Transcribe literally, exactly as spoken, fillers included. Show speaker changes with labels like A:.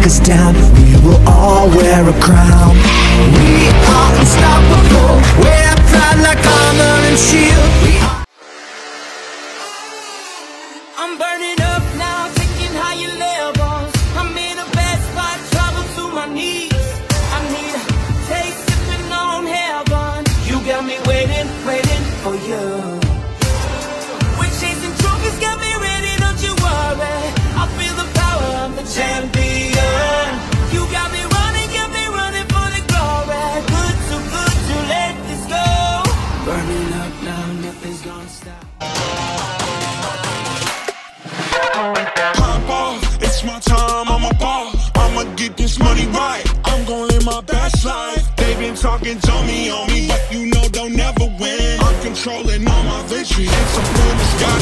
A: us down, we will all wear a crown. We are unstoppable, we're proud like armor and shield. We are
B: I'm burning up now, taking higher levels. I'm in a bad spot, trouble to my knees. I need a taste, sipping on heaven. You got me waiting, waiting for you. We're chasing trophies, got me ready, don't you worry. I feel the power of the champion. You got me running, got me running for the glory. Good, too good to let this go. Burning up now, nothing's gonna stop.
C: Pop off, it's my time, I'm a ball. I'ma get this money right, I'm gon' live my best life. They been talking to me on me, but you know they'll never win. I'm controlling all my victory, it's up in the sky.